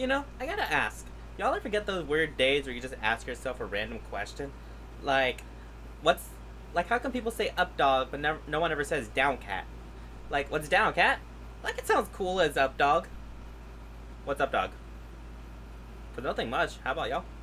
You know, I gotta ask. Y'all ever get those weird days where you just ask yourself a random question? Like, what's. Like, how come people say up dog, but never, no one ever says down cat? Like, what's down cat? Like, it sounds cool as up dog. What's up dog? Cause nothing much. How about y'all?